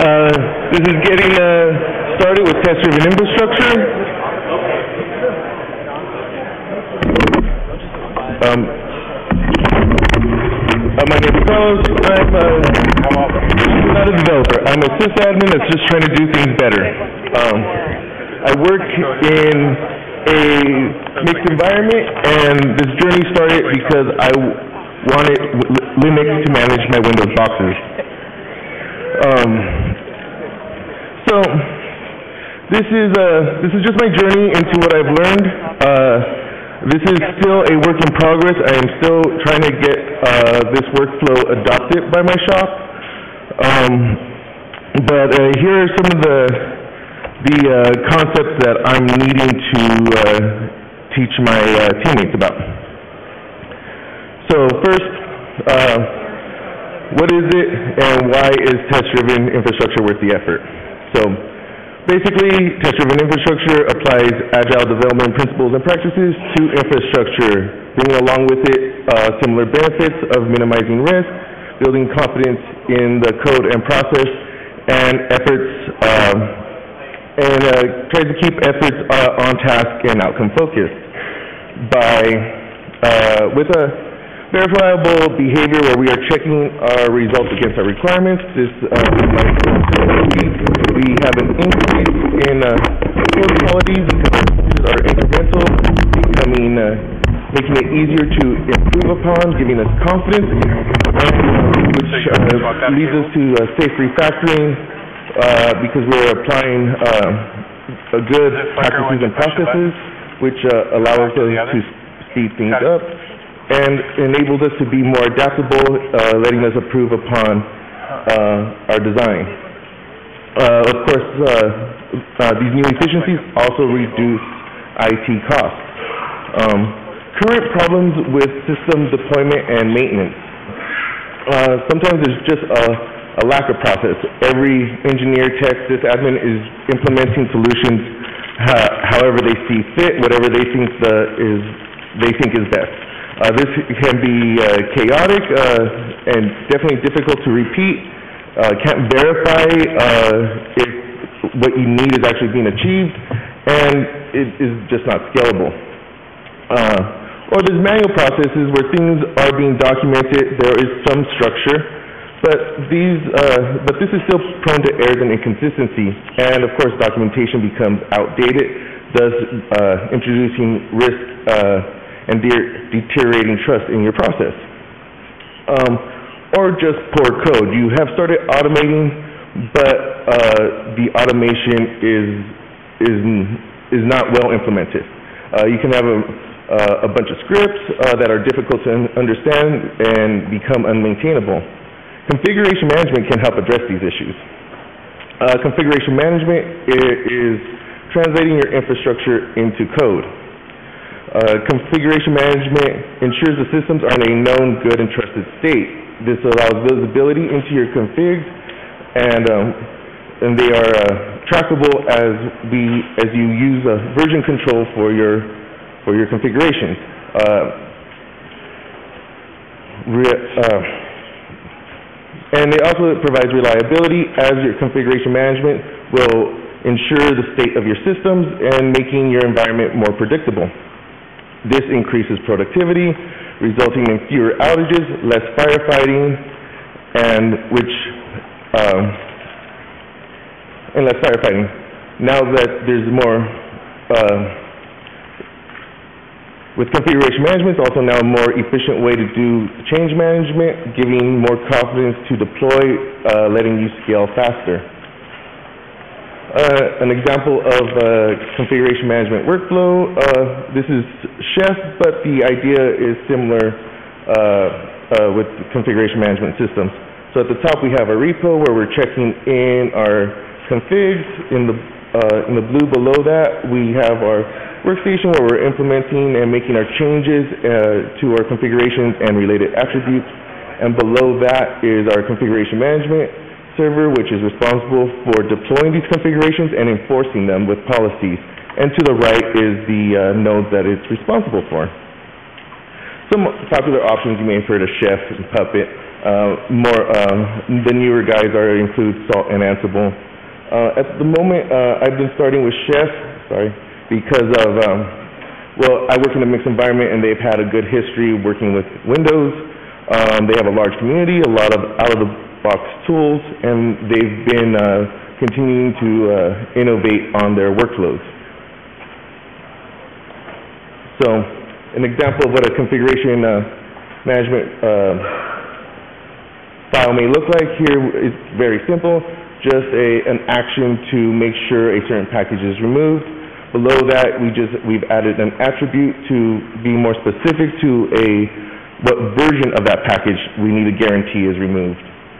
This is getting started with test-driven infrastructure. My name is Carlos. I'm not a developer. I'm a sysadmin that's just trying to do things better. I work in a mixed environment, and this journey started because I wanted Linux to manage my Windows boxes. So this is just my journey into what I've learned. This is still a work in progress. I am still trying to get this workflow adopted by my shop. But here are some of the concepts that I'm needing to teach my teammates about. So first, what is it and why is test-driven infrastructure worth the effort? So basically, test-driven infrastructure applies agile development principles and practices to infrastructure, bringing along with it similar benefits of minimizing risk, building confidence in the code and process, and efforts, tries to keep efforts on task and outcome focused with a verifiable behavior where we are checking our results against our requirements. We have an increase in code quality because our incremental, making it easier to improve upon, giving us confidence, which leads us to safe refactoring because we're applying good practices and processes, which allow us to speed things up, and enables us to be more adaptable, letting us improve upon our design. Of course, these new efficiencies also reduce IT costs. Current problems with system deployment and maintenance. Sometimes there's just a lack of process. Every engineer, tech, sysadmin is implementing solutions however they see fit, whatever they think is best. This can be chaotic and definitely difficult to repeat. Can't verify if what you need is actually being achieved, and it is just not scalable. Or there's manual processes where things are being documented. There is some structure, but this is still prone to errors and inconsistency. And of course, documentation becomes outdated, thus introducing risk and deteriorating trust in your process. Or just poor code. You have started automating, but the automation is not well implemented. You can have a bunch of scripts that are difficult to understand and become unmaintainable. Configuration management can help address these issues. Configuration management is translating your infrastructure into code. Configuration management ensures the systems are in a known, good, and trusted state. This allows visibility into your configs, and they are trackable as you use version control for your configurations. And it also provides reliability, as your configuration management will ensure the state of your systems and making your environment more predictable. This increases productivity, resulting in fewer outages, less firefighting, and less firefighting. Now that there's more, with configuration management, it's also now a more efficient way to do change management, giving more confidence to deploy, letting you scale faster. An example of configuration management workflow, this is Chef, but the idea is similar with configuration management systems. So at the top we have a repo where we're checking in our configs. In the blue below that we have our workstation where we're implementing and making our changes to our configurations and related attributes. And below that is our configuration management server, which is responsible for deploying these configurations and enforcing them with policies. And to the right is the node that it's responsible for. Some popular options you may have heard of Chef and Puppet. The newer guys include Salt and Ansible. At the moment, I've been starting with Chef, because of, I work in a mixed environment and they've had a good history working with Windows. They have a large community, a lot of out-of-the-box tools, and they've been continuing to innovate on their workflows. So, an example of what a configuration management file may look like here is very simple, just an action to make sure a certain package is removed. Below that, we've added an attribute to be more specific to what version of that package we need to guarantee is removed.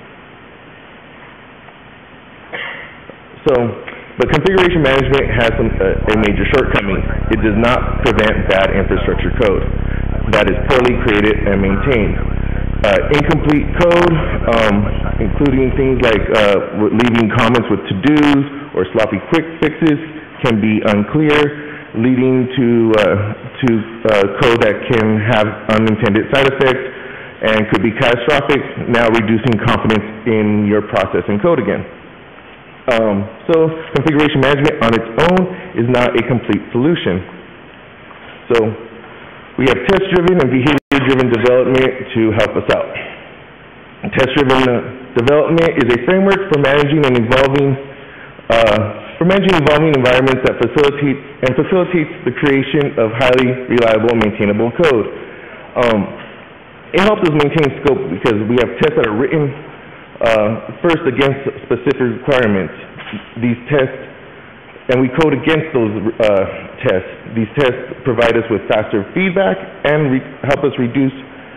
So, but configuration management has a major shortcoming. It does not prevent bad infrastructure code that is poorly created and maintained. Incomplete code, including things like leaving comments with to-dos or sloppy quick fixes, can be unclear, leading to code that can have unintended side effects and could be catastrophic, now reducing confidence in your process and code again. So configuration management on its own is not a complete solution. So we have test-driven and behavior-driven development to help us out. Test-driven development is a framework for managing evolving environments that facilitates the creation of highly reliable and maintainable code. It helps us maintain scope because we have tests that are written first against specific requirements. These tests, and we code against those tests. These tests provide us with faster feedback and help us reduce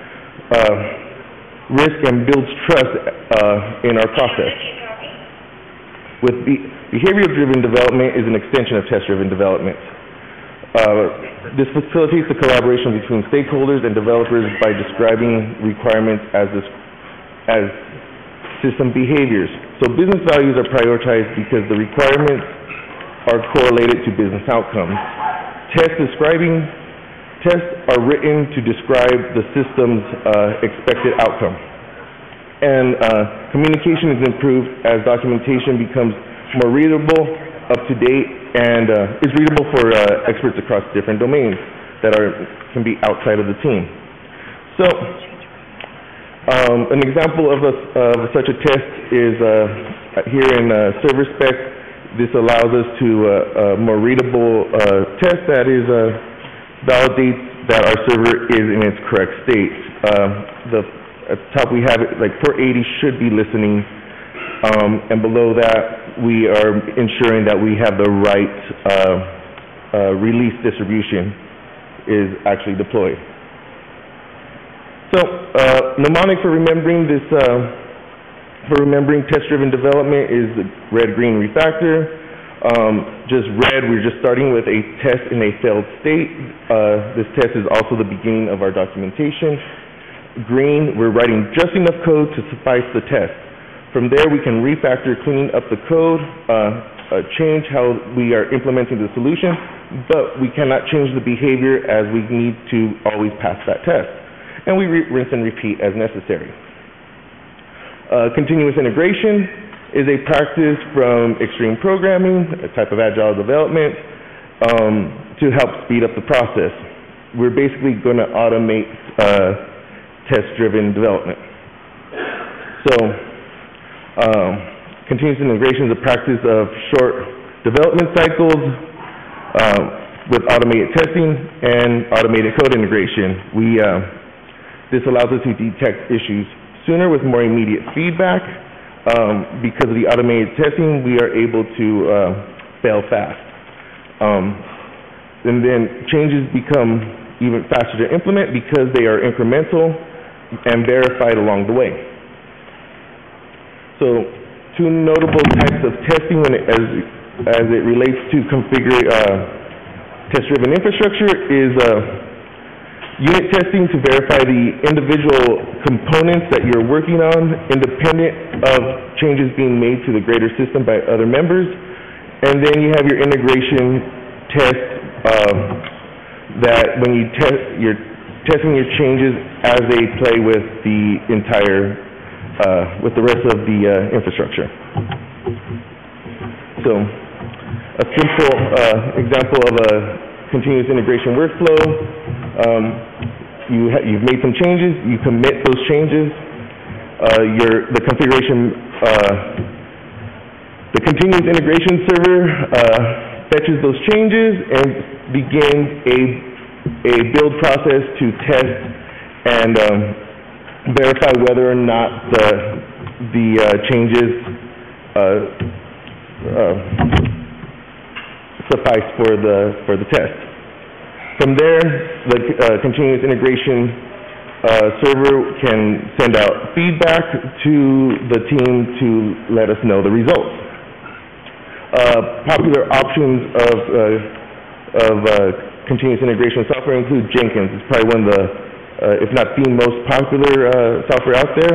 risk and builds trust in our process. With behavior-driven development is an extension of test-driven development. This facilitates the collaboration between stakeholders and developers by describing requirements as system behaviors. So business values are prioritized because the requirements are correlated to business outcomes. Tests are written to describe the system's expected outcome. And communication is improved as documentation becomes more readable, up to date, and is readable for experts across different domains that can be outside of the team. So, an example of such a test is here in server spec. This allows us to more readable test that validates that our server is in its correct state. At the top we have it like port 80 should be listening, and below that we are ensuring that we have the right release distribution is actually deployed. So mnemonic for remembering this, test-driven development is the red-green refactor. Just red, we're just starting with a test in a failed state. This test is also the beginning of our documentation. Green, we're writing just enough code to suffice the test. From there, we can refactor, clean up the code, change how we are implementing the solution, but we cannot change the behavior as we need to always pass that test. And we rinse and repeat as necessary. Continuous integration is a practice from extreme programming, a type of agile development, to help speed up the process. We're basically going to automate test-driven development. So, continuous integration is a practice of short development cycles with automated testing and automated code integration. This allows us to detect issues sooner with more immediate feedback. Because of the automated testing, we are able to fail fast. And then changes become even faster to implement because they are incremental and verified along the way. So, two notable types of testing as it relates to test-driven infrastructure is unit testing to verify the individual components that you're working on, independent of changes being made to the greater system by other members. And then you have your integration test that when you you're testing your changes as they play with the entire with the rest of the infrastructure. So a simple example of a continuous integration workflow, you've made some changes, you commit those changes, the continuous integration server fetches those changes and begins a build process to test and verify whether or not the changes suffice for the test. From there, the continuous integration server can send out feedback to the team to let us know the results. Popular options of continuous integration software include Jenkins. It's probably one of the, if not the most popular software out there.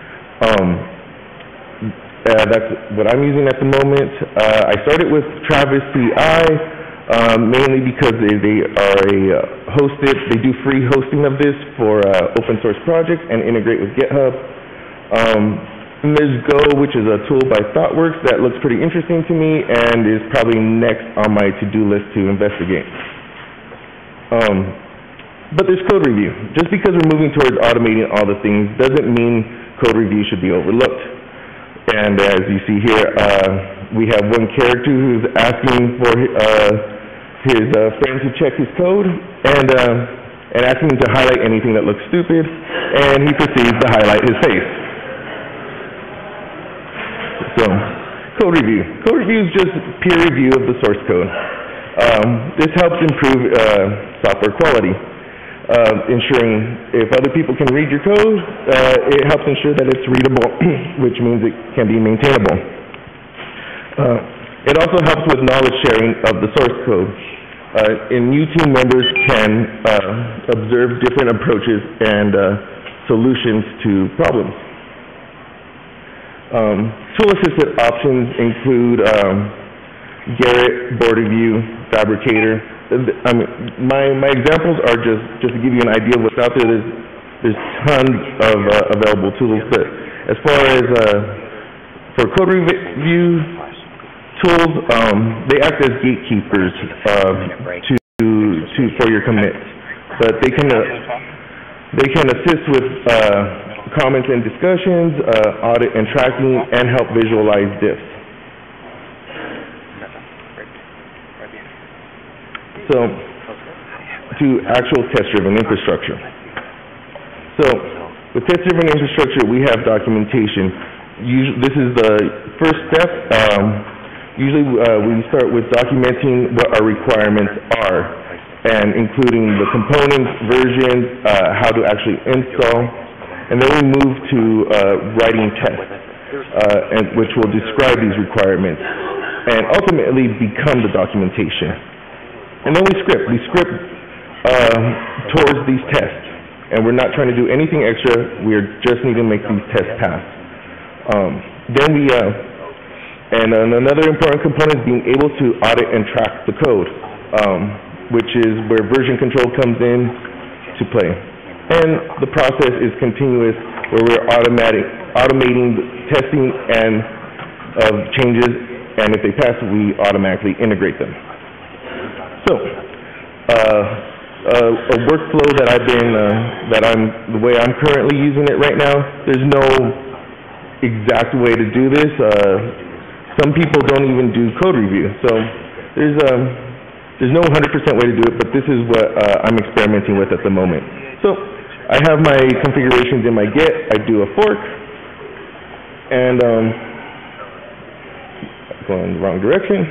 That's what I'm using at the moment. I started with Travis CI, mainly because they are they do free hosting of this for open source projects and integrate with GitHub. And there's Go, which is a tool by ThoughtWorks that looks pretty interesting to me and is probably next on my to-do list to investigate. But there's code review. Just because we're moving towards automating all the things doesn't mean code review should be overlooked. And as you see here, we have one character who's asking for his friend to check his code and asking him to highlight anything that looks stupid, and he proceeds to highlight his face. So, code review. Code review is just peer review of the source code. This helps improve software quality, ensuring if other people can read your code, it helps ensure that it's readable, which means it can be maintainable. It also helps with knowledge sharing of the source code. And new team members can observe different approaches and solutions to problems. Tool-assisted options include Garrett, Board-Review, Fabricator. I mean, my examples are just to give you an idea of what's out there. There's tons of available tools, but as far as for code review tools, they act as gatekeepers for your commits, but they can assist with comments and discussions, audit and tracking, and help visualize diffs. So, to actual test-driven infrastructure. So, with test-driven infrastructure, we have documentation. This is the first step. Usually, we start with documenting what our requirements are, and including the components, versions, how to actually install, and then we move to writing tests, which will describe these requirements, and ultimately become the documentation. And then we script. We script towards these tests, and we're not trying to do anything extra. We're just need to make these tests pass. And another important component is being able to audit and track the code, which is where version control comes in to play. And the process is continuous, where we're automating the testing and of changes, and if they pass, we automatically integrate them. So, a workflow that the way I'm currently using it right now, there's no exact way to do this. Some people don't even do code review, so there's no 100% way to do it, but this is what I'm experimenting with at the moment. So, I have my configurations in my Git. I do a fork, and going in the wrong direction.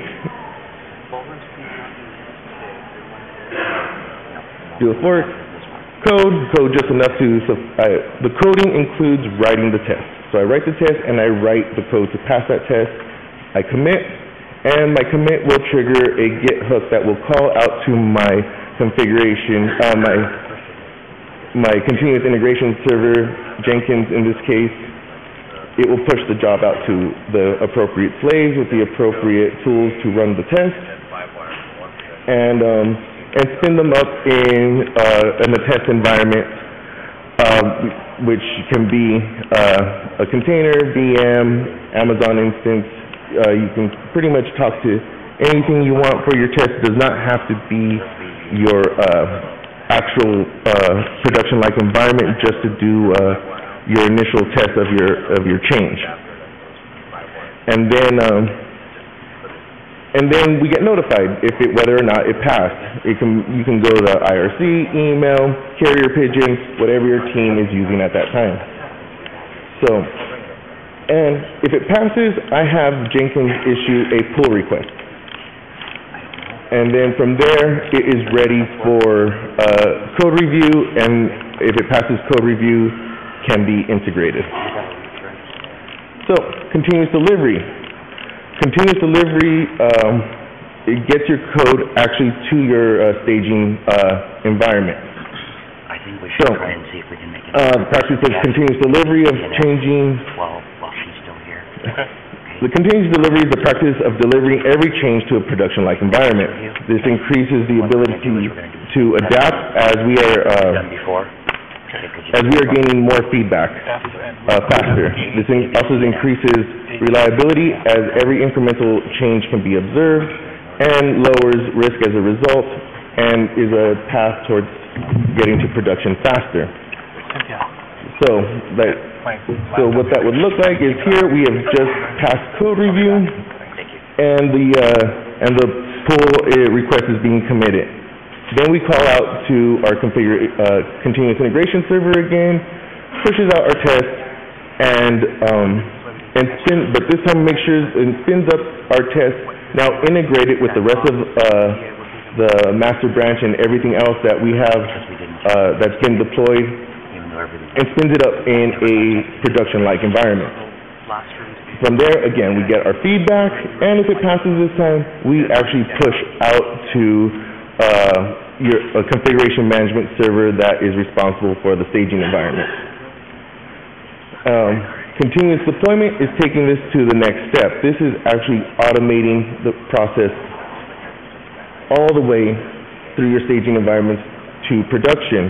Do a fork, code just enough to, the coding includes writing the test. So I write the test and I write the code to pass that test. I commit, and my commit will trigger a Git hook that will call out to my configuration, my continuous integration server, Jenkins in this case. It will push the job out to the appropriate slaves with the appropriate tools to run the test, and spin them up in a test environment. which can be a container, VM, Amazon instance. You can pretty much talk to anything you want for your test. It does not have to be your actual production-like environment just to do your initial test of your change. And then we get notified whether or not it passed. You can go to IRC, email, carrier pigeon, whatever your team is using at that time. So, and if it passes, I have Jenkins issue a pull request. And then from there, it is ready for code review, and if it passes code review, can be integrated. So, continuous delivery. Continuous delivery, it gets your code actually to your staging environment. I think we should try and see if we can make it. Practice of continuous delivery of changing. While she's still here. Okay. The continuous delivery is the practice of delivering every change to a production-like environment. This increases the ability to adapt as we are gaining more feedback faster. This also increases reliability as every incremental change can be observed and lowers risk as a result and is a path towards getting to production faster. So what that would look like is here we have just passed code review and the pull request is being committed. Then we call out to our continuous integration server again, pushes out our test, but this time makes sure it spins up our test, now integrated with the rest of the master branch and everything else that we have that's been deployed, and spins it up in a production-like environment. From there, again, we get our feedback, and if it passes this time, we actually push out to a configuration management server that is responsible for the staging environment. Continuous deployment is taking this to the next step. This is actually automating the process all the way through your staging environments to production.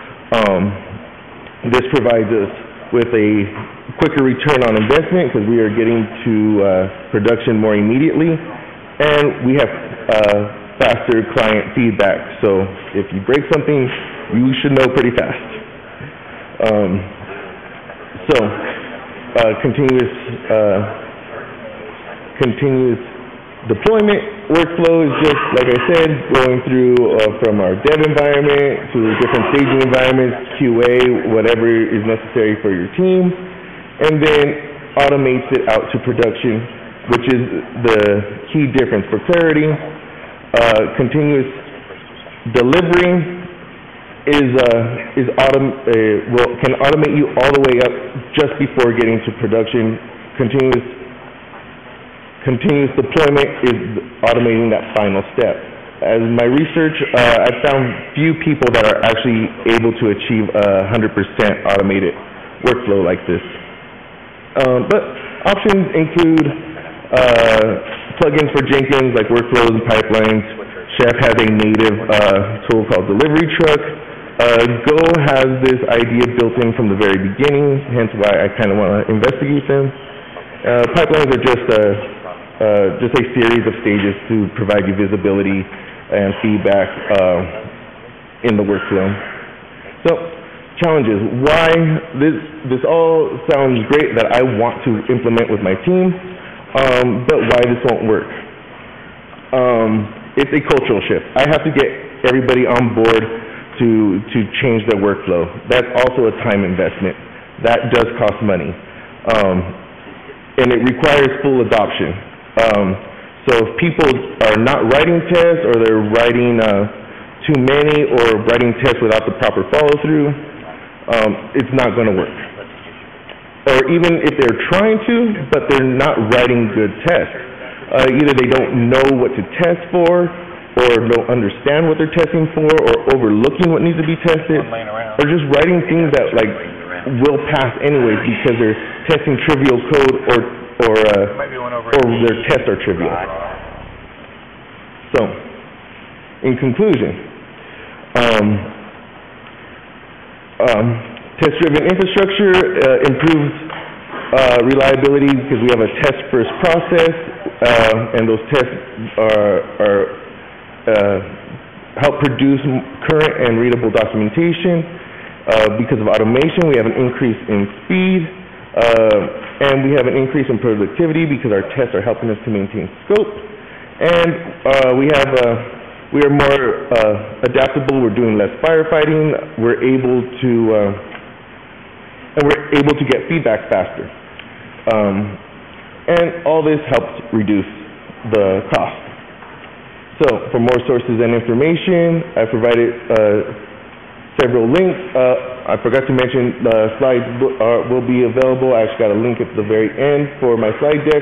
This provides us with a quicker return on investment because we are getting to production more immediately, and we have faster client feedback. So if you break something, you should know pretty fast. Continuous deployment workflow is just, like I said, going through from our dev environment to different staging environments, QA, whatever is necessary for your team, and then automates it out to production, which is the key difference for clarity. Continuous delivery can automate you all the way up just before getting to production. Continuous deployment is automating that final step. As my research, I've found few people that are actually able to achieve 100% automated workflow like this. But options include plugins for Jenkins like workflows and pipelines. Chef has a native tool called Delivery Truck. Go has this idea built in from the very beginning, hence why I kind of want to investigate them. Pipelines are just a series of stages to provide you visibility and feedback in the workflow. So, challenges. Why this all sounds great that I want to implement with my team, but why this won't work? It's a cultural shift. I have to get everybody on board to change their workflow. That's also a time investment. That does cost money. And it requires full adoption. So if people are not writing tests, or they're writing too many, or writing tests without the proper follow-through, it's not going to work. Or even if they're trying to, but they're not writing good tests. Either they don't know what to test for, or don't understand what they're testing for, or overlooking what needs to be tested, or just writing things that will pass anyways because they're testing trivial code, or their tests are trivial. So, in conclusion, Test-driven infrastructure improves reliability because we have a test-first process, and those tests help produce current and readable documentation. Because of automation, we have an increase in speed, and we have an increase in productivity because our tests are helping us to maintain scope. And we are more adaptable. We're doing less firefighting. We're able to get feedback faster. And all this helps reduce the cost. So, for more sources and information, I provided several links. I forgot to mention the slides will be available. I actually got a link at the very end for my slide deck.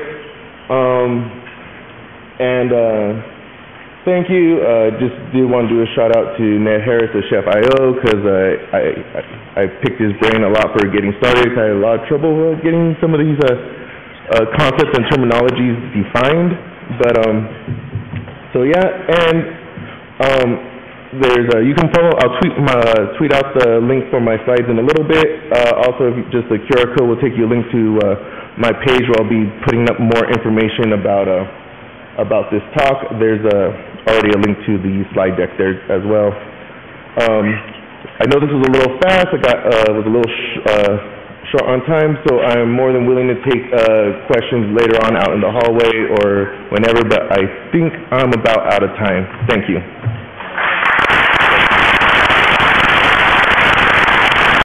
Thank you. Just did want to do a shout out to Ned Harris of Chef IO because I picked his brain a lot for getting started. I had a lot of trouble getting some of these concepts and terminologies defined. But so yeah, and you can follow. I'll tweet out the link for my slides in a little bit. Also, just the QR code will take you a link to my page where I'll be putting up more information about this talk. There's already a link to the slide deck there as well. I know this was a little fast. I was a little short on time, so I'm more than willing to take questions later on out in the hallway or whenever. But I think I'm about out of time. Thank you.